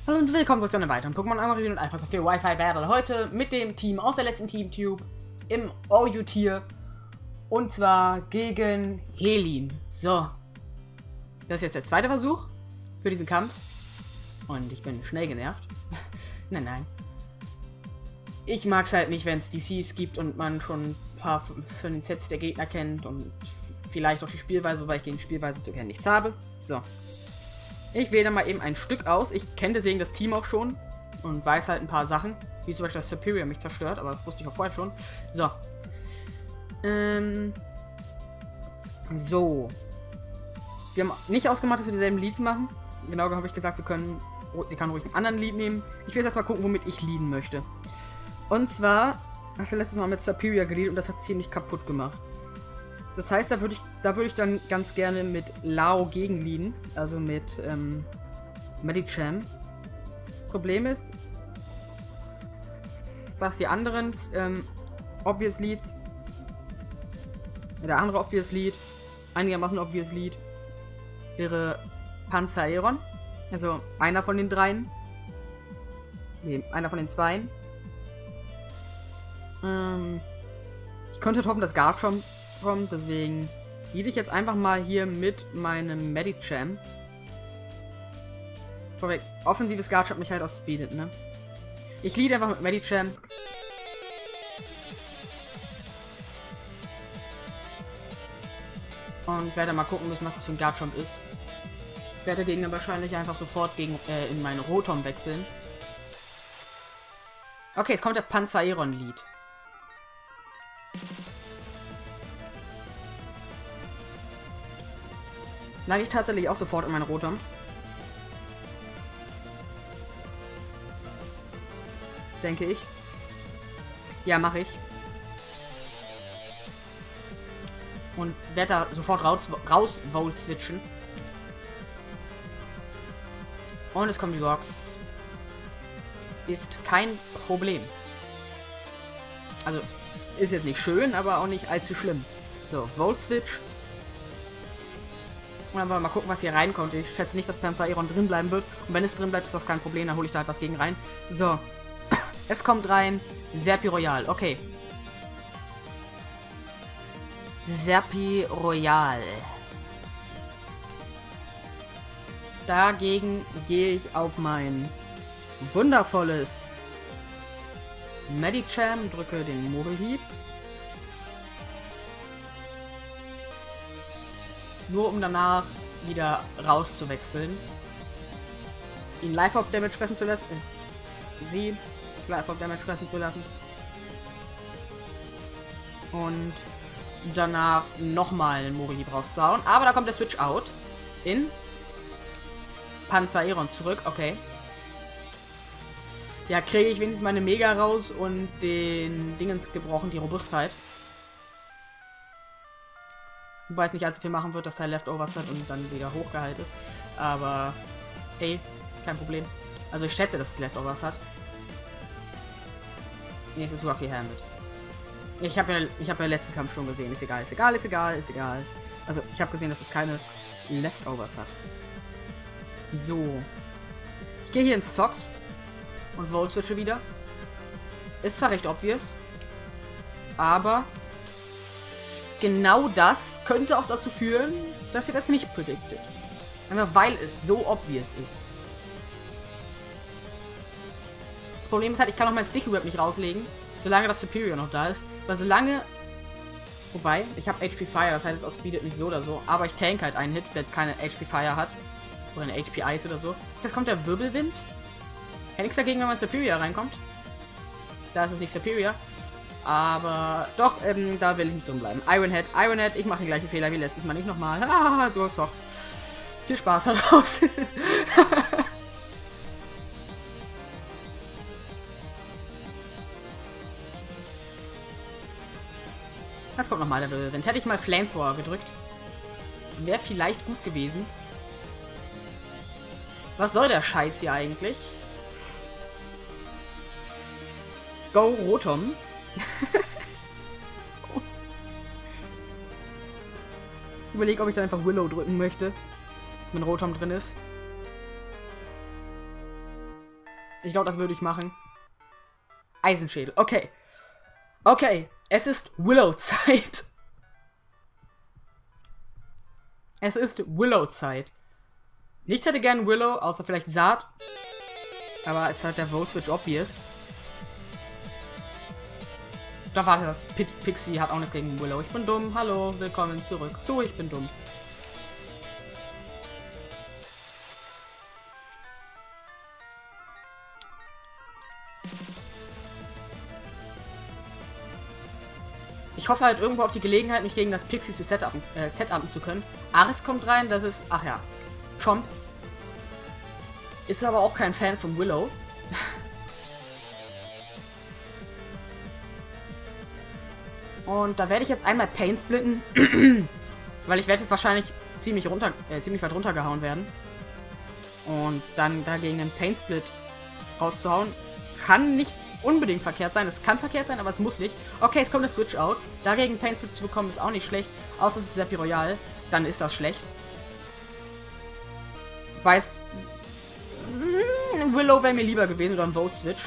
Hallo und willkommen zurück zu einem weiteren Pokémon Amarillo und Alpha Sapphire Wi-Fi Battle. Heute mit dem Team aus der letzten Team-Tube im OU-Tier. Und zwar gegen Helin. So. Das ist jetzt der zweite Versuch für diesen Kampf. Und ich bin schnell genervt. Nein. Ich mag es halt nicht, wenn es DCs gibt und man schon ein paar von den Sets der Gegner kennt und vielleicht auch die Spielweise, wobei ich gegen Spielweise zu kennen nichts habe. So. Ich wähle dann mal eben ein Stück aus. Ich kenne deswegen das Team auch schon und weiß halt ein paar Sachen, wie zum Beispiel, dass Superior mich zerstört, aber das wusste ich auch vorher schon. So. So. Wir haben nicht ausgemacht, dass wir dieselben Leads machen. Genau habe ich gesagt, sie kann ruhig einen anderen Lead nehmen. Ich will jetzt erstmal gucken, womit ich leaden möchte. Und zwar, hast du letztes Mal mit Superior geleadet und das hat ziemlich kaputt gemacht. Das heißt, da würde ich dann ganz gerne mit Lao gegenleaden, also mit Medicham. Das Problem ist, was die anderen Obvious Leads, der andere Obvious Lead, einigermaßen Obvious Lead, wäre Panzaeron, also einer von den dreien, einer von den zweien. Ich könnte hoffen, dass Garchomp kommt, deswegen lead ich jetzt einfach mal hier mit meinem Medicham. Vorweg, offensives Garchomp mich halt auf Speedet, ne? Ich lead einfach mit Medicham. Und werde mal gucken müssen, was das für ein Garchomp ist. Ich werde dagegen dann wahrscheinlich einfach sofort in meine Rotom wechseln. Okay, jetzt kommt der Panzaeron-Lead. Lade ich tatsächlich auch sofort in meine Rotom. Denke ich. Ja, mache ich. Und werde da sofort raus Volt switchen. Und es kommt die Box. Ist kein Problem. Also, ist jetzt nicht schön, aber auch nicht allzu schlimm. So, Volt Switch. Und dann wollen wir mal gucken, was hier reinkommt. Ich schätze nicht, dass Panzaeron drin bleiben wird. Und wenn es drin bleibt, ist das kein Problem. Dann hole ich da halt was gegen rein. So. Es kommt rein. Serpi Royal. Okay. Serpi Royal. Dagegen gehe ich auf mein wundervolles Medicham. Drücke den Mogelhieb. Nur um danach wieder rauszuwechseln. Ihn Life-Orb-Damage fressen zu lassen. Sie Life-Orb-Damage fressen zu lassen. Und danach nochmal einen Mogelhieb rauszuhauen. Aber da kommt der Switch-Out. In Panzaeron zurück. Okay. Ja, kriege ich wenigstens meine Mega raus und den Dingens gebrochen, die Robustheit. Wobei es nicht allzu viel machen wird, dass Teil Leftovers hat und dann wieder hochgeheilt ist. Aber, hey, kein Problem. Also ich schätze, dass es Leftovers hat. Nee, es ist Rocky Helmet. Ich habe ja letzten Kampf schon gesehen. Ist egal, ist egal, ist egal, ist egal. Also, ich habe gesehen, dass es keine Leftovers hat. So. Ich gehe hier ins Socks und Volt switche wieder. Ist zwar recht obvious, aber genau das könnte auch dazu führen, dass ihr das nicht predicted. Einfach weil es so obvious ist. Das Problem ist halt, ich kann auch mein Sticky Web nicht rauslegen, solange das Superior noch da ist. Weil solange... Wobei, ich habe HP Fire, das heißt, es outspeedet mich so oder so. Aber ich tank halt einen Hit, wenn es keine HP Fire hat. Oder eine HP Ice oder so. Jetzt kommt der Wirbelwind. Hätte nichts dagegen, wenn mein Superior reinkommt. Da ist es nicht Superior. Aber doch, da will ich nicht drin bleiben. Ironhead, ich mache den gleichen Fehler wie letztes Mal nicht nochmal. Ah, so Socks. Viel Spaß daraus. Das kommt nochmal der Wirbelwind. Hätte ich mal Flamethrower gedrückt, wäre vielleicht gut gewesen. Was soll der Scheiß hier eigentlich? Go Rotom. Ich überlege, ob ich dann einfach Willow drücken möchte, wenn Rotom drin ist. Ich glaube, das würde ich machen. Eisenschädel. Okay. Okay. Es ist Willow-Zeit. Es ist Willow-Zeit. Nichts hätte gern Willow, außer vielleicht Saat. Aber es ist halt der Volt Switch obvious. Doch, warte, das Pixie hat auch nichts gegen Willow. Ich bin dumm. Hallo, willkommen zurück. So, ich bin dumm. Ich hoffe halt irgendwo auf die Gelegenheit, mich gegen das Pixie zu setupen zu können. Aris kommt rein, das ist... Ach ja. Chomp. Ist aber auch kein Fan von Willow. Und da werde ich jetzt einmal Pain splitten. Weil ich werde jetzt wahrscheinlich ziemlich weit runtergehauen werden. Und dann dagegen einen Pain Split rauszuhauen, kann nicht unbedingt verkehrt sein. Es kann verkehrt sein, aber es muss nicht. Okay, es kommt der Switch Out. Dagegen Pain Split zu bekommen, ist auch nicht schlecht. Außer es ist Seppi Royal. Dann ist das schlecht. Weiß... Willow wäre mir lieber gewesen oder ein Volt Switch.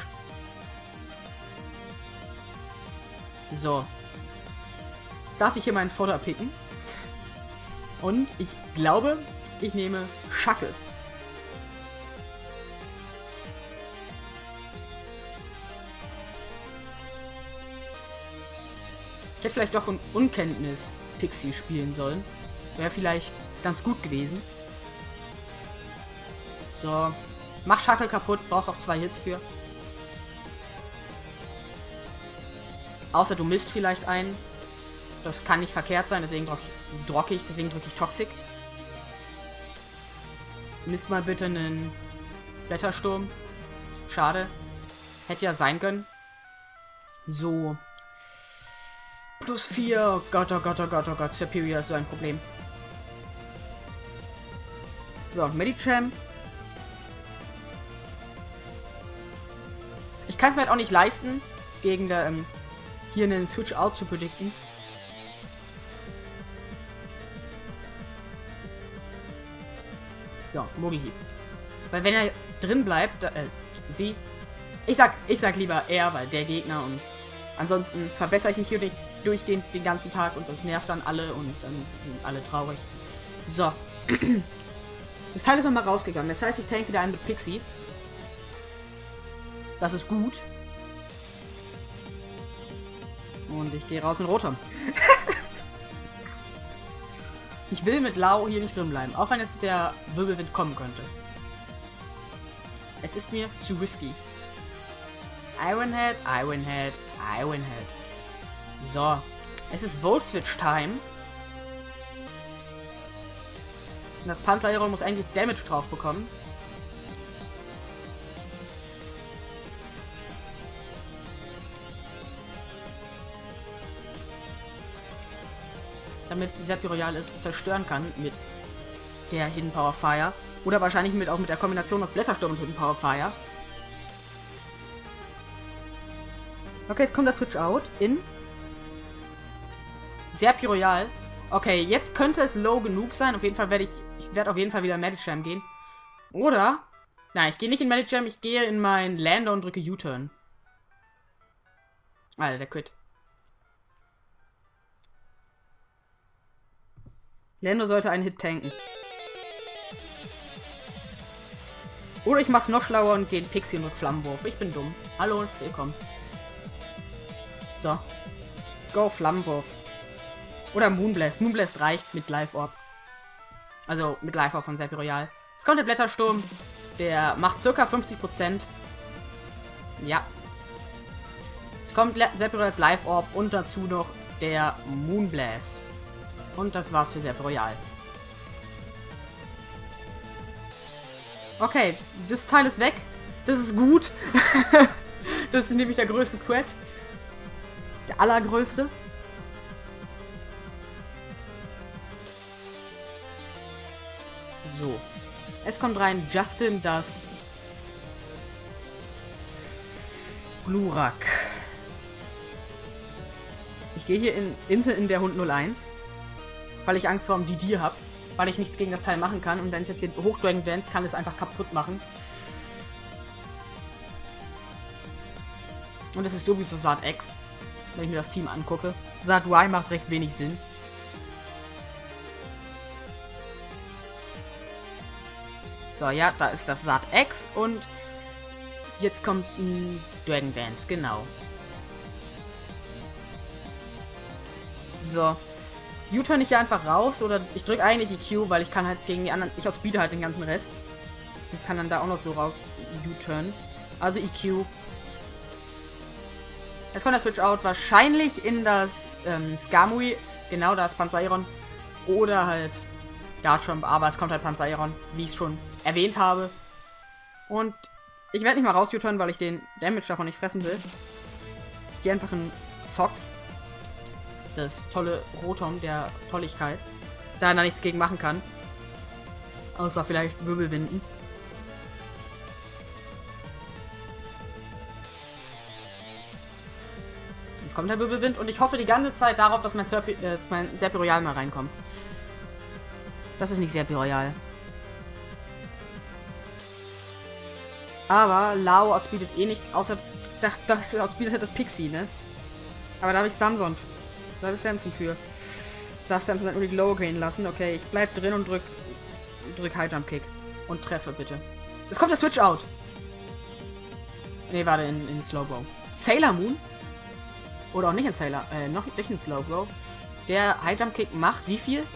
So. Jetzt darf ich hier meinen Fodder picken. Und ich glaube, ich nehme Schackel. Ich hätte vielleicht doch ein Unkenntnis-Pixie spielen sollen. Wäre vielleicht ganz gut gewesen. So. Mach Schackel kaputt. Brauchst auch 2 Hits für. Außer du misst vielleicht einen. Das kann nicht verkehrt sein. Deswegen drücke ich Toxic. Misst mal bitte einen Blättersturm. Schade. Hätte ja sein können. So. Plus 4. Oh Gott, oh Gott, oh Gott, oh Gott. Superior ist so ein Problem. So, Medicham. Ich kann es mir halt auch nicht leisten, gegen der, hier einen Switch Out zu predikten. So, Mogelhieb. Weil wenn er drin bleibt, sie. Ich sag lieber er, weil der Gegner und ansonsten verbessere ich mich hier durchgehend den ganzen Tag und das nervt dann alle und dann sind alle traurig. So. Das Teil ist nochmal rausgegangen. Das heißt, ich tank wieder einen mit Pixie. Das ist gut. Und ich gehe raus in Rotom. Ich will mit Lau hier nicht drin bleiben, auch wenn jetzt der Wirbelwind kommen könnte. Es ist mir zu risky. Ironhead, Ironhead, Ironhead. So. Es ist Volt Switch Time. Und das Panzer-Hero muss eigentlich Damage drauf bekommen. Damit Seppi Royal es zerstören kann mit der Hidden Power Fire. Oder wahrscheinlich auch mit der Kombination aus Blättersturm und Hidden Power Fire. Okay, jetzt kommt der Switch Out in Seppi Royal. Okay, jetzt könnte es low genug sein. Auf jeden Fall werde ich werde auf jeden Fall wieder in Medicham gehen. Oder, nein, ich gehe nicht in Medicham, ich gehe in mein Lander und drücke U-Turn. Alter, der Crit. Lando sollte einen Hit tanken. Oder ich mach's noch schlauer und gehe in Pixie und drück Flammenwurf. Ich bin dumm. Hallo, willkommen. So. Go, Flammenwurf. Oder Moonblast. Moonblast reicht mit Life Orb. Also mit Life Orb von Seppi Royal. Es kommt der Blättersturm. Der macht ca. 50%. Ja. Es kommt Seppi Royals Life Orb und dazu noch der Moonblast. Und das war's für Seppi Royal. Okay, das Teil ist weg. Das ist gut. Das ist nämlich der größte Threat. Der allergrößte. So. Es kommt rein Justin, das Glurak. Ich gehe hier in Insel in der Hund 01. Weil ich Angst vor dem DD habe. Weil ich nichts gegen das Teil machen kann. Und wenn es jetzt hier Hochdragon Dance kann es einfach kaputt machen. Und es ist sowieso Saat X, wenn ich mir das Team angucke. Saat Y macht recht wenig Sinn. So, ja, da ist das Saat X und jetzt kommt ein Dragon Dance, genau. So. U-Turn ich hier einfach raus oder ich drücke eigentlich EQ, weil ich kann halt gegen die anderen, ich outspeede halt den ganzen Rest. Ich kann dann da auch noch so raus U-Turn. Also EQ. Jetzt kommt der Switch Out wahrscheinlich in das Skarmory, genau das Panzeiron. Oder halt Garchomp, aber es kommt halt Panzeiron, wie ich es schon erwähnt habe. Und ich werde nicht mal raus U-Turn, weil ich den Damage davon nicht fressen will. Hier einfach ein Sox. Das tolle Rotom der Tolligkeit. Da er da nichts gegen machen kann. Außer vielleicht Wirbelwinden. Jetzt kommt der Wirbelwind und ich hoffe die ganze Zeit darauf, dass mein Serperial mal reinkommt. Das ist nicht Serperial. Aber Lao outspeedet eh nichts, außer das outspeedet halt das Pixie, ne? Aber da habe ich Samson. Da habe ich Samson für. Ich darf Samson halt nur die Low gehen lassen. Okay, ich bleib drin und drück High Jump Kick. Und treffe, bitte. Es kommt der Switch Out. Ne, warte, in Slowbro. Sailor Moon? Oder auch nicht in noch nicht in Slowbro. Der High Jump Kick macht wie viel?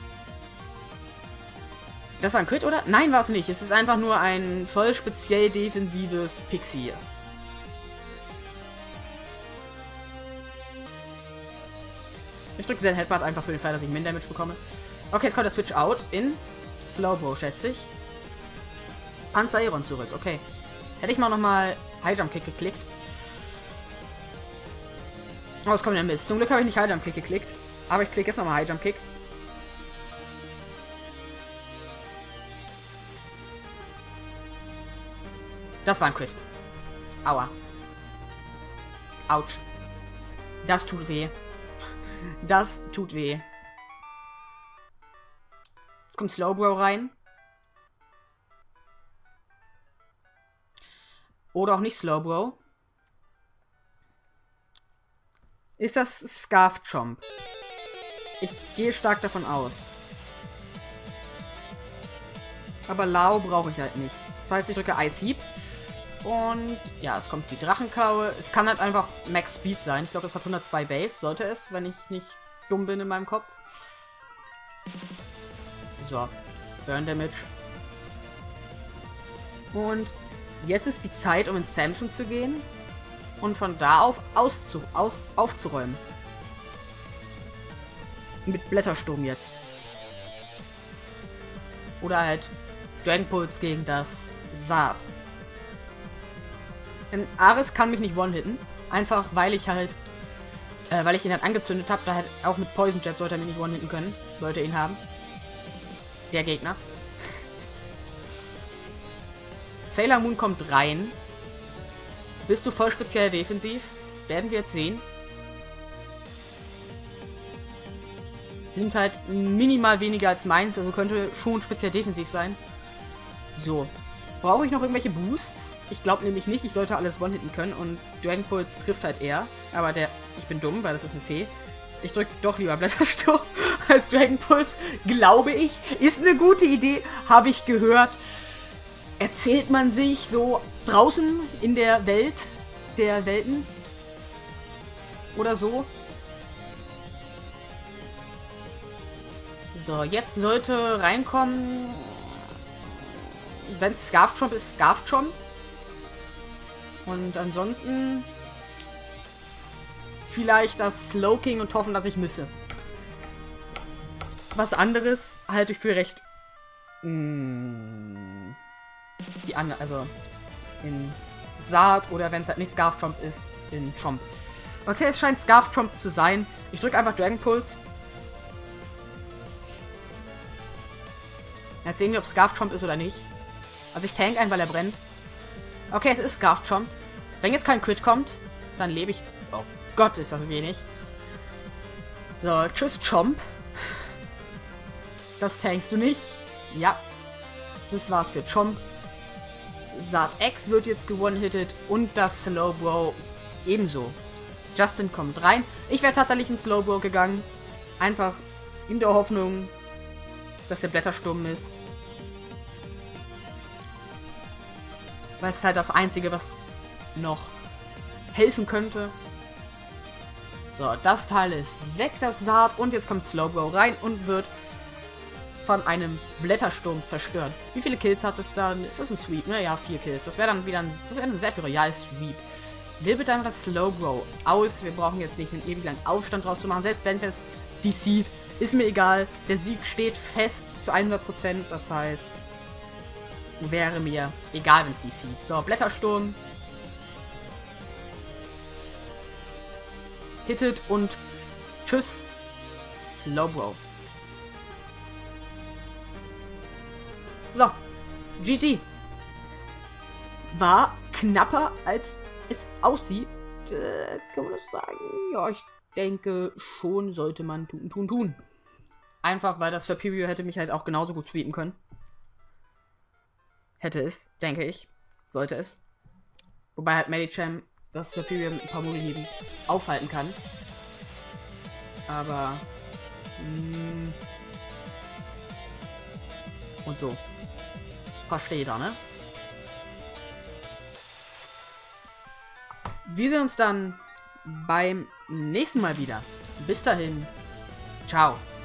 Das war ein Crit, oder? Nein, war es nicht. Es ist einfach nur ein voll speziell defensives Pixie. Ich drücke Zen Headbutt einfach für den Fall, dass ich Min-Damage bekomme. Okay, jetzt kommt der Switch Out in Slowbro, schätze ich. Panzeiron zurück, okay. Hätte ich mal nochmal High Jump Kick geklickt. Oh, es kommt der Mist. Zum Glück habe ich nicht High Jump Kick geklickt. Aber ich klicke jetzt nochmal High Jump Kick. Das war ein Crit. Aua. Autsch. Das tut weh. Das tut weh. Jetzt kommt Slowbro rein. Oder auch nicht Slowbro. Ist das Scarf Chomp? Ich gehe stark davon aus. Aber Lao brauche ich halt nicht. Das heißt, ich drücke Ice Heap. Und ja, es kommt die Drachenklaue. Es kann halt einfach Max Speed sein. Ich glaube, das hat 102 Base. Sollte es, wenn ich nicht dumm bin in meinem Kopf. So. Burn Damage. Und jetzt ist die Zeit, um ins Samson zu gehen. Und von da auf aufzuräumen. Mit Blättersturm jetzt. Oder halt Dragon Pulse gegen das Saat. Ares kann mich nicht one-hitten. Einfach weil ich halt, weil ich ihn halt angezündet habe. Da halt auch mit Poison Jab sollte er mich nicht one-hitten können. Sollte ihn haben. Der Gegner. Sailor Moon kommt rein. Bist du voll speziell defensiv? Werden wir jetzt sehen. Sind halt minimal weniger als meins, also könnte schon speziell defensiv sein. So. Brauche ich noch irgendwelche Boosts? Ich glaube nämlich nicht, ich sollte alles one-hitten können und Dragon Pulse trifft halt eher. Aber ich bin dumm, weil das ist eine Fee. Ich drücke doch lieber Blättersturm als Dragon Pulse, glaube ich. Ist eine gute Idee, habe ich gehört. Erzählt man sich so draußen in der Welt der Welten oder so. So, jetzt sollte reinkommen, wenn es Scarf Chomp ist, Scarf Chomp. Und ansonsten vielleicht das Slowking und hoffen, dass ich misse. Was anderes halte ich für recht also in Saat oder wenn es halt nicht Scarf Chomp ist, in Chomp. Okay, es scheint Scarf Chomp zu sein. Ich drücke einfach Dragon Pulse. Jetzt sehen wir, ob Scarf Chomp ist oder nicht. Also ich tank ein, weil er brennt. Okay, es ist Scarf Chomp. Wenn jetzt kein Crit kommt, dann lebe ich... Oh Gott, ist das wenig. So, tschüss Chomp. Das tankst du nicht. Ja. Das war's für Chomp. Saat X wird jetzt gewonnen-hitted und das Slowbro ebenso. Justin kommt rein. Ich wäre tatsächlich in Slowbro gegangen. Einfach in der Hoffnung, dass der Blättersturm ist. Weil es halt das Einzige, was noch helfen könnte. So, das Teil ist weg, das Saat. Und jetzt kommt Slowbro rein und wird von einem Blättersturm zerstört. Wie viele Kills hat es dann? Ist das ein Sweep? Naja, 4 Kills. Das wäre dann wieder ein sehr royal Sweep. Wähle bitte einfach das Slowbro aus. Wir brauchen jetzt nicht einen ewig langen Aufstand draus zu machen. Selbst wenn es jetzt deceied, ist mir egal. Der Sieg steht fest zu 100%. Das heißt, wäre mir egal, wenn es deceied. So, Blättersturm. Hittet und tschüss. Slowbro. So, GG. War knapper, als es aussieht. Kann man das sagen? Ja, ich denke, schon sollte man tun. Einfach, weil das Superior hätte mich halt auch genauso gut sweepen können. Hätte es, denke ich. Sollte es. Wobei halt Medicham das Superior mit ein paar Mogelhieben aufhalten kann. Aber... und so. Versteht er, ne? Wir sehen uns dann beim nächsten Mal wieder. Bis dahin. Ciao.